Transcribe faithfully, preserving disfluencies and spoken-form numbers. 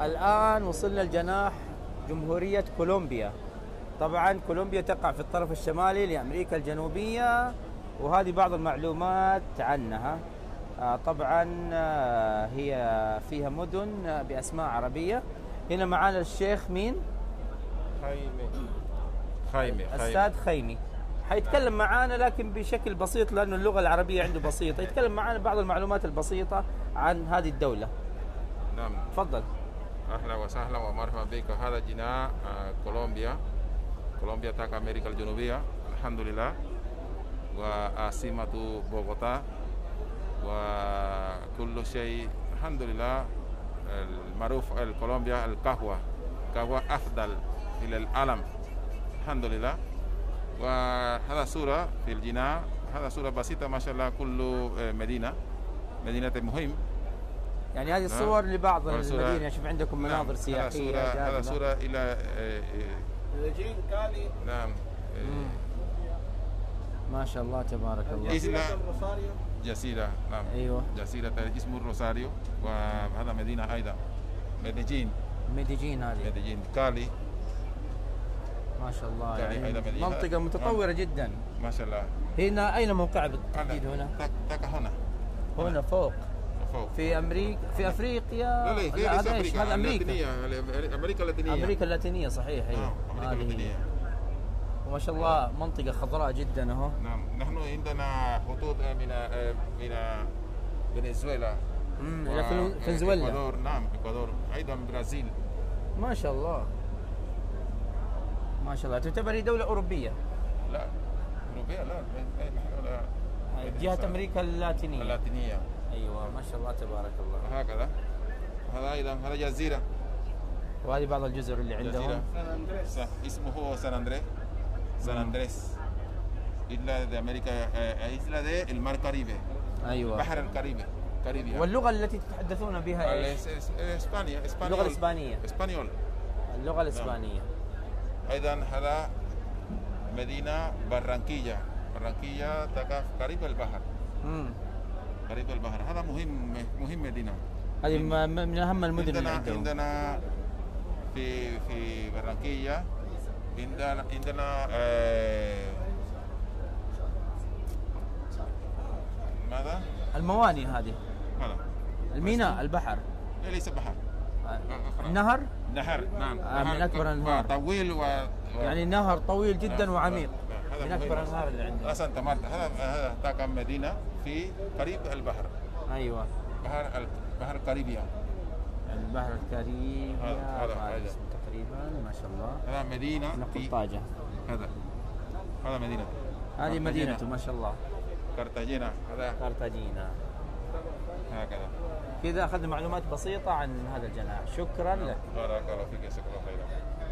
الآن وصلنا لجناح جمهورية كولومبيا. طبعا كولومبيا تقع في الطرف الشمالي لأمريكا الجنوبية، وهذه بعض المعلومات عنها. طبعا هي فيها مدن بأسماء عربية. هنا معانا الشيخ مين؟ خيمي خيمي أستاذ خيمي، حيتكلم معانا لكن بشكل بسيط لأنه اللغة العربية عنده بسيطة، يتكلم معانا بعض المعلومات البسيطة عن هذه الدولة. نعم، تفضل. أهلا وسهلا ومرحبا بك. هذا جناح كولومبيا. كولومبيا تقع أمريكا الجنوبية الحمد لله، وعاصمة بوغوتا، وكل شيء الحمد لله. المعروف كولومبيا القهوة، قهوة أفضل إلى العالم الحمد لله. وهذا صورة في الجناح، هذا صورة بسيطة ما شاء الله. كل مدينة مدينة مهم، يعني هذه الصور لبعض المدينة. شوف عندكم مناظر نعم. سياحية. هذا صورة إلى مدينة كالي. نعم. ما شاء الله تبارك الله. جزيرة روساريو. جزيرة نعم. أيوة. جزيرة اسمه روساريو، وهذا مدينة أيضا ميديجين. ميديجين هذه. ميديجين كالي. ما شاء الله، يعني مدينة منطقة متطورة نعم. جدا. ما شاء الله. هنا أين موقعها بالتحديد؟ هنا. تك هنا. هنا فوق. فوق. في أمريكا، في أفريقيا. لا لا في هذا أمريكا. هذا أمريكا. أمريكا اللاتينية. أمريكا اللاتينية صحيح. نعم. أمريكا اللاتينية. وما شاء الله منطقة خضراء جدا اهو. نعم، نحن عندنا خطوط من من فنزويلا. امم الى فنزويلا. اكوادور. نعم، اكوادور، ايضا برازيل. ما شاء الله. ما شاء الله، تعتبر هي دولة أوروبية؟ لا، أوروبية لا، لا. جهة أمريكا اللاتينية. اللاتينية. أيوة ما شاء الله تبارك الله. هكذا. هذا أيضا هذا جزيرة. وهذه بعض الجزر اللي عندهم. جزيرة سان أندريس. اسمه سان أندريس. سان أندريس. إسلا دي أمريكا، إسلا دي المار كاريبي. أيوة. بحر الكاريبي. كاريبيا. واللغة التي تتحدثون بها ايش؟ اسبانيا. اللغة الإسبانية. اسبانيول. اللغة الإسبانية. أيضا هذا مدينة بارانكيلا. بارانكيلا تقع قريب البحر. امم قريب البحر. هذا مهم مهم مدينة. هذه من أهم المدن اللي عندنا عندهم. عندنا في في بارانكيلا عندنا عندنا آه ماذا؟ الموانئ هذه. هذا الميناء البحر. ليس بحر. النهر؟ نهر نعم. آه من أكبر الأنهار. طويل و... و... يعني نهر طويل جدا نعم. وعميق. هذا من أكبر الأنهار اللي عندنا. سانتا مارتا. هذا هذا تقع مدينة في قريب البحر. أيوة. بحر ال... بحر الكاريبيا. البحر الكاريبي. هذا هذا تقريبا ما شاء الله. هذا مدينة في طاجة. هذا هذا مدينة. هذه مدينته ما شاء الله. كارتاجينا. هذا كارتاجينا. هكذا. كذا أخذنا معلومات بسيطة عن هذا الجناح. شكرا لك. بارك الله فيك، جزاك الله خيرا.